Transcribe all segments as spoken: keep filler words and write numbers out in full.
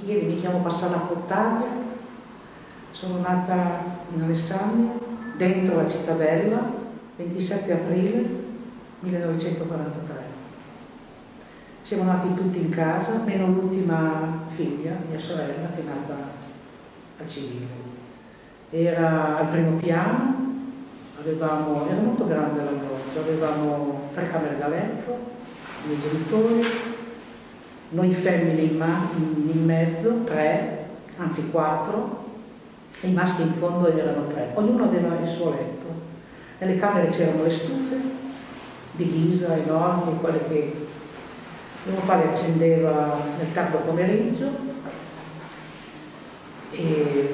Vedi, mi chiamo Passana Cottaglia, sono nata in Alessandria, dentro la cittadella, ventisette aprile millenovecentoquarantatré. Siamo nati tutti in casa, meno l'ultima figlia, mia sorella, che è nata al civile. Era al primo piano, avevamo, era molto grande l'alloggio, avevamo tre camere da letto, i miei genitori, noi femmine in, in, in mezzo, tre, anzi quattro, e i maschi in fondo erano tre. Ognuno aveva il suo letto. Nelle camere c'erano le stufe di ghisa enormi, quelle che mio padre accendeva nel tardo pomeriggio, e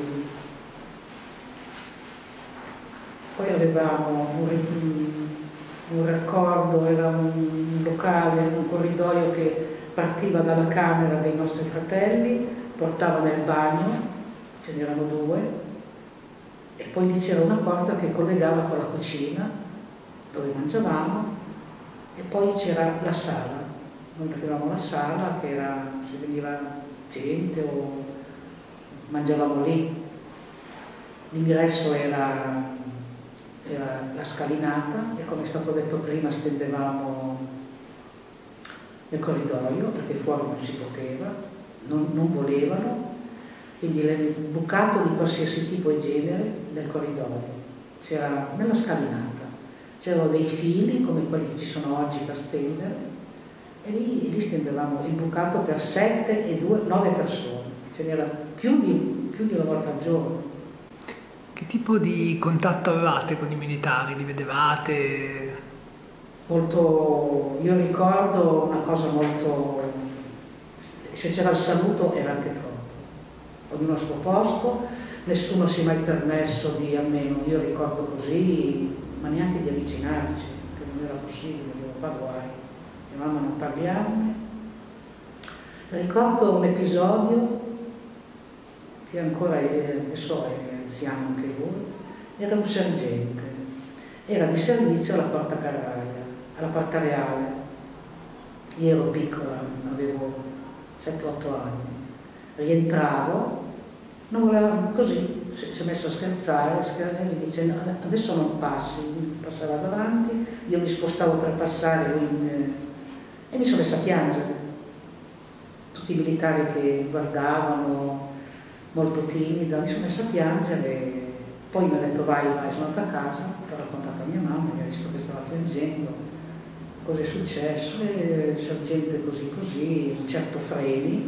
poi avevamo un, un raccordo, era un locale, un corridoio che partiva dalla camera dei nostri fratelli, portava nel bagno, ce n'erano due, e poi lì c'era una porta che collegava con la cucina, dove mangiavamo, e poi c'era la sala. Noi avevamo la sala, che era, se veniva gente o mangiavamo lì. L'ingresso era, era la scalinata, e come è stato detto prima stendevamo nel corridoio, perché fuori non si poteva, non, non volevano, quindi il bucato di qualsiasi tipo e genere nel corridoio. C'era nella scalinata, c'erano dei fili come quelli che ci sono oggi per stendere, e lì, lì stendevamo il bucato per sette e due, nove persone, ce n'era più di, più di una volta al giorno. Che tipo di contatto avevate con i militari? Li vedevate? Molto, io ricordo una cosa molto, se c'era il saluto era anche troppo, ognuno al suo posto, nessuno si è mai permesso di, almeno io ricordo così, ma neanche di avvicinarci, che non era possibile, dico, qua guai, mia mamma non parliamo. Ricordo un episodio che ancora è, adesso è anziano anche lui, era un sergente, era di servizio alla Porta Carraia, alla Porta Reale. Io ero piccola, avevo sette otto anni, rientravo, non voleva, così si è messo a scherzare, e mi dice adesso non passi, passava davanti, io mi spostavo per passare, lui, eh, e mi sono messa a piangere. Tutti i militari che guardavano, molto timida, mi sono messa a piangere, poi mi ha detto vai, vai, sono andata a casa, l'ho raccontato a mia mamma, mi ha visto che stava piangendo, cosa è successo, e il sergente così così, un certo freni,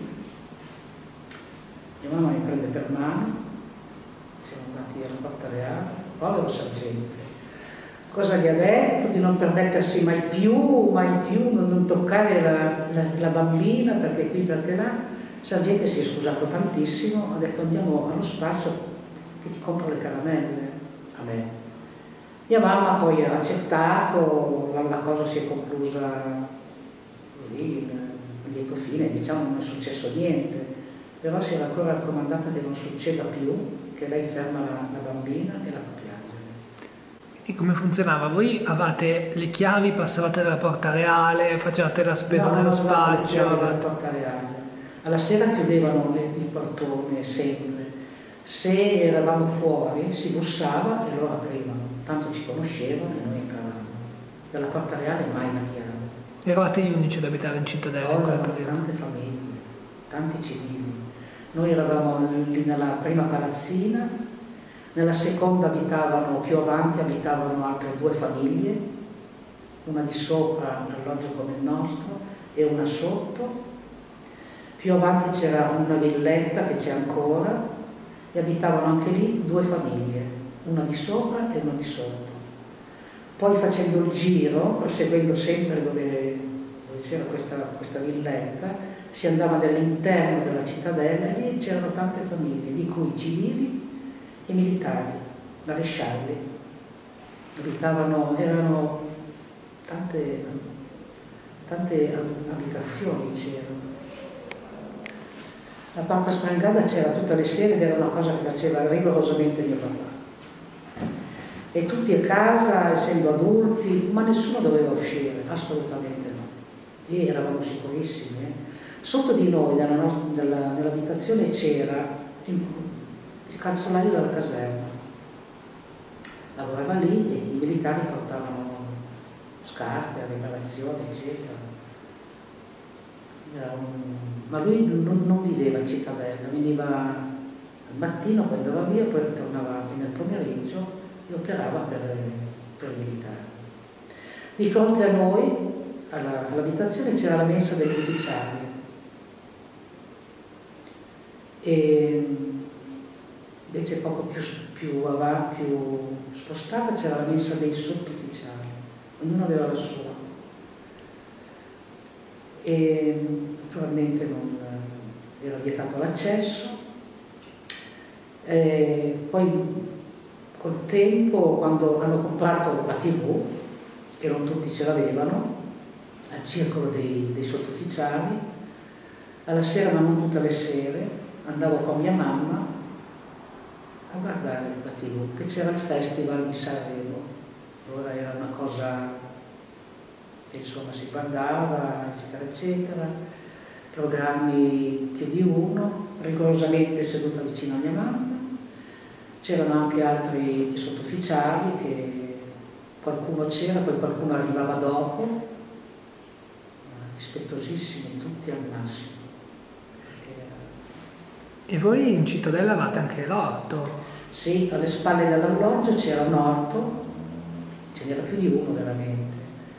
mia mamma mi prende per mano, siamo andati alla Porta Reale, povero sergente, cosa gli ha detto? Di non permettersi mai più, mai più, non, non toccare la, la, la bambina, perché qui, perché là. Il sergente si è scusato tantissimo, ha detto andiamo allo spaccio che ti compro le caramelle a me. Mia mamma poi ha accettato, la, la cosa si è conclusa lì, in lieto fine, diciamo non è successo niente, però si era ancora raccomandata che non succeda più, che lei ferma la, la bambina e la fa piangere. E come funzionava? Voi avevate le chiavi, passavate dalla Porta Reale, facevate la spesa no, nello no, spaccio? Le chiavi della Porta Reale. Alla sera chiudevano le, il portone sempre. Se eravamo fuori si bussava e loro aprivano, tanto ci conoscevano e noi entravamo. Dalla Porta Reale mai una chiave. Eravate gli unici ad abitare in cittadella? No, erano tante famiglie, tanti civili. Noi eravamo lì nella prima palazzina, nella seconda abitavano, più avanti abitavano altre due famiglie, una di sopra, un alloggio come il nostro, e una sotto. Più avanti c'era una villetta che c'è ancora, e abitavano anche lì due famiglie, una di sopra e una di sotto. Poi facendo il giro, proseguendo sempre dove, dove c'era questa, questa villetta, si andava nell'interno della cittadella e lì c'erano tante famiglie, di cui civili e militari, marescialli. Abitavano, erano tante, tante abitazioni c'erano. La Porta Sprangata c'era tutte le sere ed era una cosa che faceva rigorosamente mio papà. E tutti a casa, essendo adulti, ma nessuno doveva uscire, assolutamente no. e eravamo sicurissimi. Eh. Sotto di noi, nella nostra, nella, nell'abitazione, c'era il, il calzolaio della caserma. Lavorava lì e i militari portavano scarpe, riparazioni, eccetera. Era un... Ma lui non, non viveva in cittadella, veniva al mattino, poi andava via, poi ritornava nel pomeriggio e operava per, per i militari. Di fronte a noi, alla, all'abitazione, c'era la mensa degli ufficiali. E invece poco più, più avanti, più spostata, c'era la mensa dei sottufficiali. Ognuno aveva la sua. E naturalmente non era vietato l'accesso. Poi col tempo, quando hanno comprato la tivù, che non tutti ce l'avevano, al circolo dei, dei sottufficiali, alla sera, ma non tutte le sere, andavo con mia mamma a guardare la tivù, che c'era il festival di Sanremo. Allora era una cosa che insomma si guardava, eccetera, eccetera, programmi più di uno, rigorosamente seduta vicino a mia mamma. C'erano anche altri sottufficiali, che qualcuno c'era, poi qualcuno arrivava dopo, rispettosissimi, tutti al massimo. E voi in cittadella avevate anche l'orto? Sì, alle spalle dell'alloggio c'era un orto, ce n'era più di uno veramente,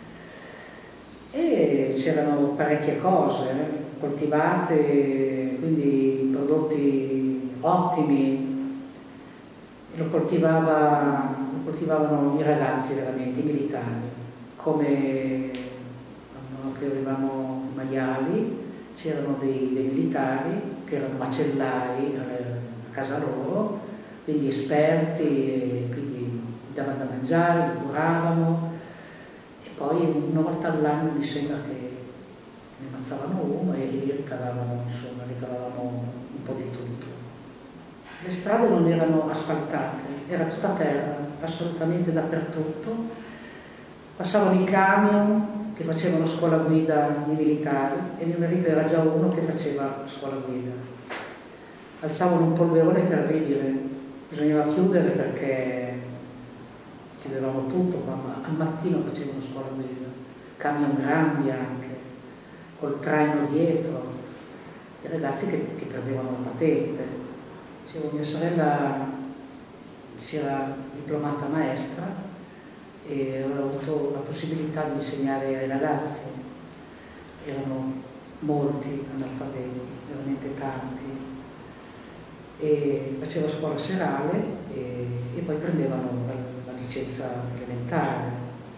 e c'erano parecchie cose eh, coltivate, quindi prodotti ottimi, e lo, coltivava, lo coltivavano i ragazzi veramente, i militari, come che avevamo i maiali, c'erano dei, dei militari che erano macellai a casa loro, quindi esperti, e quindi davano da mangiare, li curavano, e poi una volta all'anno mi sembra che ne ammazzavano uno e lì ricavavano, insomma, ricavavamo un po' di tutto. Le strade non erano asfaltate, era tutta terra, assolutamente dappertutto. Passavano i camion che facevano scuola guida i militari e mio marito era già uno che faceva scuola guida. Alzavano un polverone terribile, bisognava chiudere perché chiudevamo tutto, quando al mattino facevano scuola guida, camion grandi anche, col traino dietro, i ragazzi che, che prendevano la patente. Dicevo, mia sorella si era diplomata maestra e ho avuto la possibilità di insegnare ai ragazzi. Erano molti analfabeti, veramente tanti, e facevo scuola serale e, e poi prendevano la, la licenza elementare.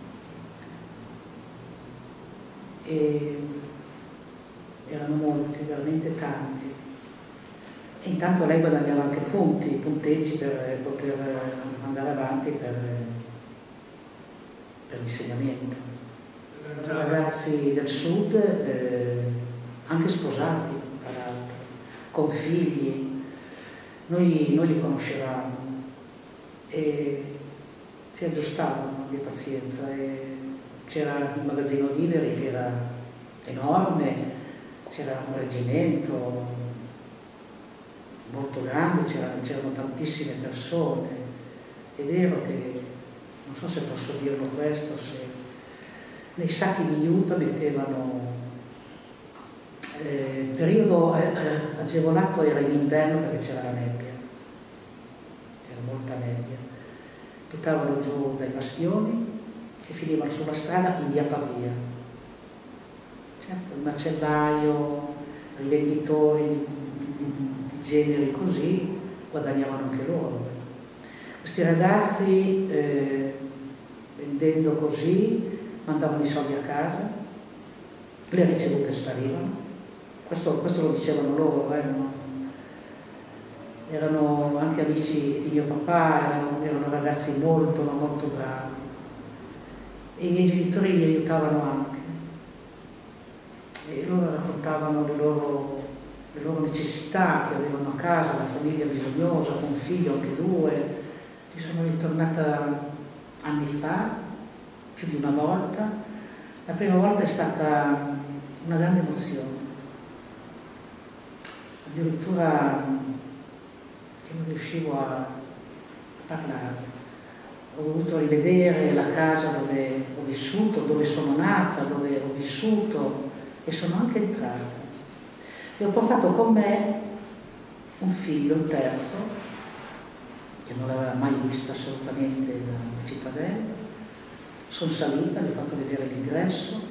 E erano molti, veramente tanti. E intanto lei guadagnava anche punti, punteggi per poter andare avanti per per l'insegnamento. Ragazzi del sud, eh, anche sposati, tra l'altro, con figli. Noi, noi li conoscevamo e si aggiustavano, di pazienza. C'era il magazzino liberi che era enorme, c'era un reggimento molto grande, c'erano tantissime persone. È vero che, non so se posso dirlo questo, se nei sacchi di juta mettevano, eh, il periodo agevolato era in inverno perché c'era la nebbia, c'era molta nebbia, buttavano giù dai bastioni che finivano sulla strada in via Pavia. Certo, il macellaio, i venditori di, di, di generi così guadagnavano anche loro. Questi ragazzi, eh, vendendo così, mandavano i soldi a casa, le ricevute sparivano. Questo, questo lo dicevano loro, eh, no? Erano anche amici di mio papà, erano, erano ragazzi molto, ma molto bravi. E i miei genitori li aiutavano anche. E loro raccontavano le loro, le loro necessità che avevano a casa, la famiglia bisognosa, con un figlio, anche due. Ci sono ritornata anni fa, più di una volta. La prima volta è stata emozione. Addirittura che non riuscivo a parlare. Ho voluto rivedere la casa dove ho vissuto, dove sono nata, dove ho vissuto e sono anche entrata. E ho portato con me un figlio, il terzo, che non l'aveva mai visto assolutamente da cittadella. Sono salita, gli ho fatto vedere l'ingresso,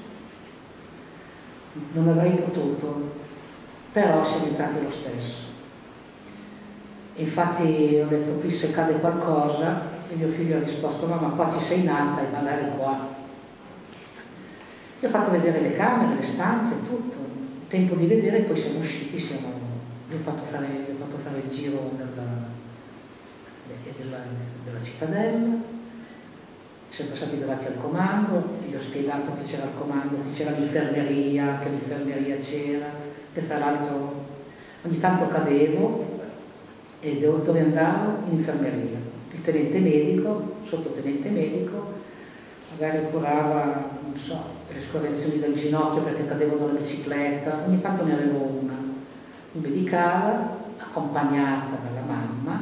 non avrei potuto, però siamo entrati lo stesso. Infatti ho detto, qui se cade qualcosa, e mio figlio ha risposto, mamma, qua ci sei nata e magari qua. Gli ho fatto vedere le camere, le stanze, tutto. Tempo di vedere, poi siamo usciti, siamo, gli, ho fatto fare, gli ho fatto fare il giro della, della, della cittadella, siamo passati davanti al comando, gli ho spiegato che c'era il comando, che c'era l'infermeria, che l'infermeria c'era, che tra l'altro ogni tanto cadevo e dove andavo? In infermeria. Il tenente medico, sottotenente medico, magari curava, non so, le scorrezioni del ginocchio perché cadevo dalla bicicletta, ogni tanto ne avevo una. Mi medicava, accompagnata dalla mamma,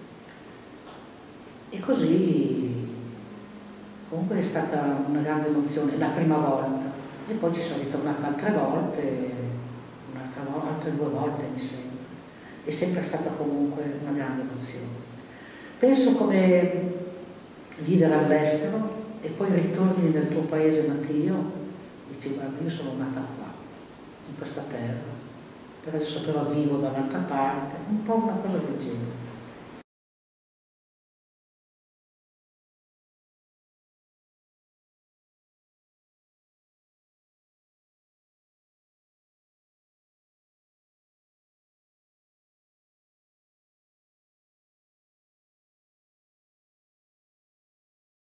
e così comunque è stata una grande emozione, la prima volta. E poi ci sono ritornata altre volte, un'altra volta, altre due volte mi sembra. È sempre stata comunque una grande emozione. Penso come vivere all'estero e poi ritorni nel tuo paese natio, dici guarda io sono nata qua, in questa terra, per adesso però vivo da un'altra parte, un po' una cosa del genere.